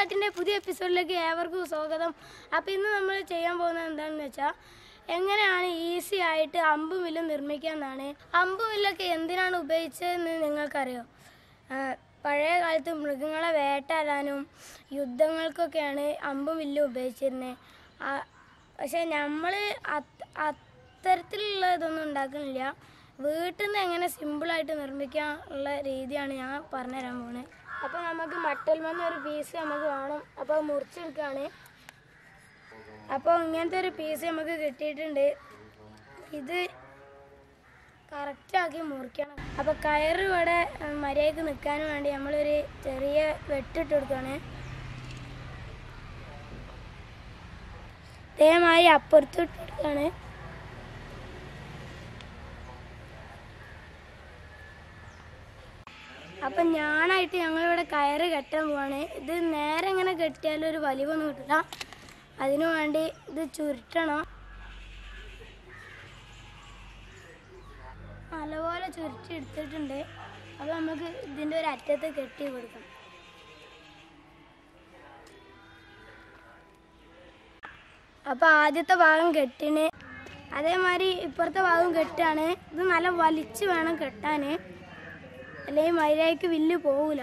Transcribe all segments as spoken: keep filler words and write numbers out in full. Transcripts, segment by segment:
ആർട്ടിൻ്റെ പുതിയ എപ്പിസോഡിലേക്ക് ഏവർക്കും സ്വാഗതം. അപ്പോൾ ഇന്ന് നമ്മൾ ചെയ്യാൻ പോകുന്നത് എന്താണെന്ന് വെച്ചാൽ എങ്ങനെയാണ് ഈസി ആയിട്ട് അമ്പും വില്ലും നിർമ്മിക്കാമെന്നാണ്. അമ്പും വില്ലൊക്കെ എന്തിനാണ് ഉപയോഗിച്ചതെന്ന് നിങ്ങൾക്കറിയോ? പഴയ കാലത്ത് മൃഗങ്ങളെ വേട്ടാടാനും യുദ്ധങ്ങൾക്കൊക്കെയാണ് അമ്പും വില്ലും ഉപയോഗിച്ചിരുന്നത്. പക്ഷേ നമ്മൾ അത്തരത്തിലുള്ള ഇതൊന്നും ഉണ്ടാക്കുന്നില്ല. വീട്ടിൽ നിന്ന് എങ്ങനെ സിമ്പിളായിട്ട് നിർമ്മിക്കാനുള്ള രീതിയാണ് ഞാൻ പറഞ്ഞുതരാൻ പോകുന്നത്. അപ്പോൾ നമുക്ക് മട്ടൽമന്ന് ഒരു പീസ് നമുക്ക് വേണം. അപ്പോൾ മുറിച്ചെടുക്കുകയാണ്. അപ്പോൾ ഇങ്ങനത്തെ ഒരു പീസ് നമുക്ക് കിട്ടിയിട്ടുണ്ട്. ഇത് കറക്റ്റാക്കി മുറിക്കണം. അപ്പോൾ കയറ് ഇവിടെ മര്യാദയ്ക്ക് നിൽക്കാൻ വേണ്ടി നമ്മളൊരു ചെറിയ വെട്ടിട്ട് കൊടുക്കുകയാണ്. അതേമാതിരി അപ്പുറത്ത് ഇട്ട് കൊടുക്കുകയാണ്. അപ്പം ഞാനായിട്ട് ഞങ്ങളിവിടെ കയറ് കെട്ടാൻ പോവാണ്. ഇത് നേരെ ഇങ്ങനെ കെട്ടിയാലും ഒരു വലിവൊന്നും കിട്ടില്ല. അതിനു വേണ്ടി ഇത് ചുരുട്ടണം. നല്ലപോലെ ചുരുട്ടി എടുത്തിട്ടുണ്ട്. അപ്പോൾ നമുക്ക് ഇതിൻ്റെ ഒരു അറ്റത്ത് കെട്ടി കൊടുക്കണം. അപ്പോൾ ആദ്യത്തെ ഭാഗം കെട്ടിന്, അതേമാതിരി ഇപ്പുറത്തെ ഭാഗം കെട്ടാണ്. ഇത് നല്ല വലിച്ച് വേണം കെട്ടാൻ, അല്ലെങ്കിൽ മര്യാദയ്ക്ക് വില്ല് പോവില്ല.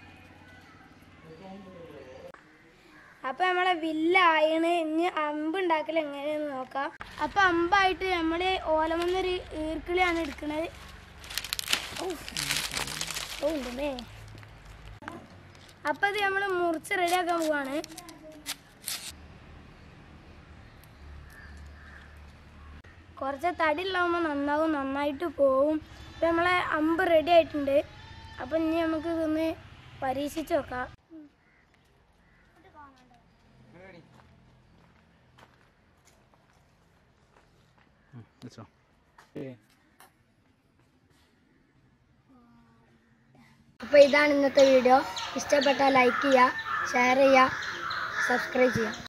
അപ്പം നമ്മളെ വില്ലായിന്. ഇനി അമ്പ് ഉണ്ടാക്കൽ എങ്ങനെയാണെന്ന് നോക്കാം. അപ്പം അമ്പായിട്ട് നമ്മൾ ഓലമെന്നൊരു ഈർക്കിളിയാണ് എടുക്കുന്നത്. ഓ ഉണ്ടേ. അപ്പം ഇത് നമ്മൾ മുറിച്ച് റെഡിയാക്കാൻ പോവാണ്. കുറച്ച് തടി ഉള്ളാകുമ്പോൾ നന്നാവും, നന്നായിട്ട് പോവും. ഇപ്പം നമ്മളെ അമ്പ് റെഡി ആയിട്ടുണ്ട്. അപ്പം ഇനി നമുക്ക് ഇതൊന്ന് പരീക്ഷിച്ച് നോക്കാം. അപ്പോൾ ഇതാണ് ഇന്നത്തെ വീഡിയോ. ഇഷ്ടപ്പെട്ടാൽ ലൈക്ക് ചെയ്യുക, ഷെയർ ചെയ്യുക, സബ്സ്ക്രൈബ് ചെയ്യുക.